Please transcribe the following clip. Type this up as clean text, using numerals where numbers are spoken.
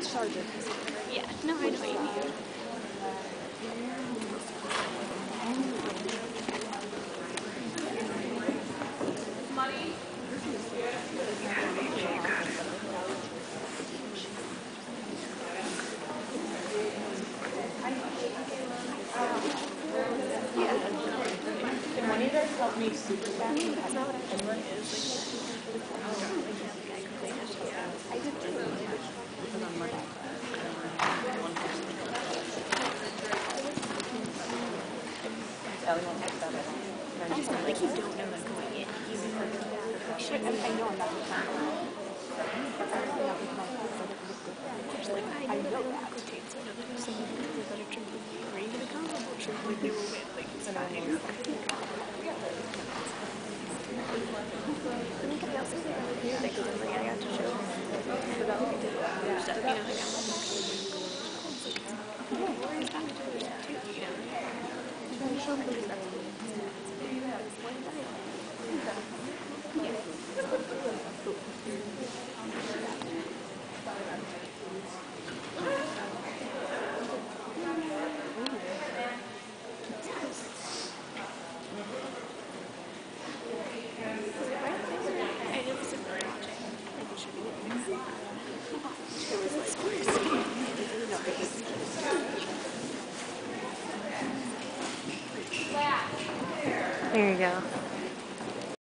charger. Yeah, no, I know what you mean. Can one of you guys help me super fast? That's not what I is. I did too. I just feel like you don't know what's going in. I know I'm not going to I know that. So I know that if someone was on a trip with me, or even a comparable trip, like they were with, like it's fine. And I could also say that with music, because like I got to show developing stuff, you know, like I'm like, worries about each other stuff too, you know. You gotta show me those stuff. There you go.